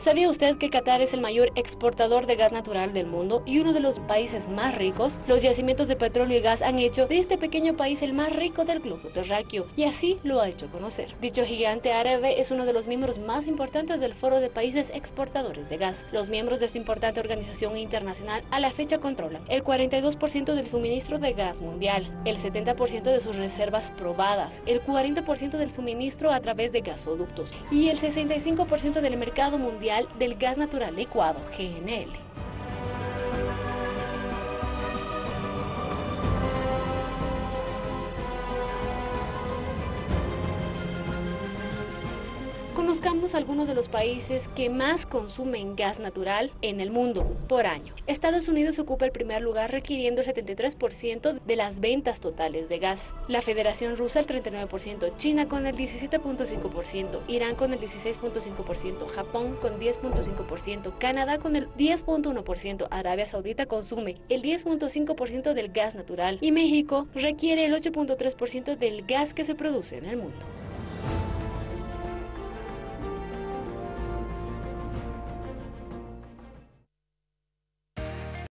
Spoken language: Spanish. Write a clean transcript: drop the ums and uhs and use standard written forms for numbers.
¿Sabía usted que Qatar es el mayor exportador de gas natural del mundo y uno de los países más ricos? Los yacimientos de petróleo y gas han hecho de este pequeño país el más rico del globo terráqueo y así lo ha hecho conocer. Dicho gigante árabe es uno de los miembros más importantes del Foro de Países Exportadores de Gas. Los miembros de esta importante organización internacional a la fecha controlan el 42% del suministro de gas mundial, el 70% de sus reservas probadas, el 40% del suministro a través de gasoductos y el 65% del mercado mundial del gas natural licuado, GNL. Conozcamos algunos de los países que más consumen gas natural en el mundo por año. Estados Unidos ocupa el primer lugar requiriendo el 73% de las ventas totales de gas. La Federación Rusa el 39%, China con el 17.5%, Irán con el 16.5%, Japón con 10.5%, Canadá con el 10.1%, Arabia Saudita consume el 10.5% del gas natural y México requiere el 8.3% del gas que se produce en el mundo.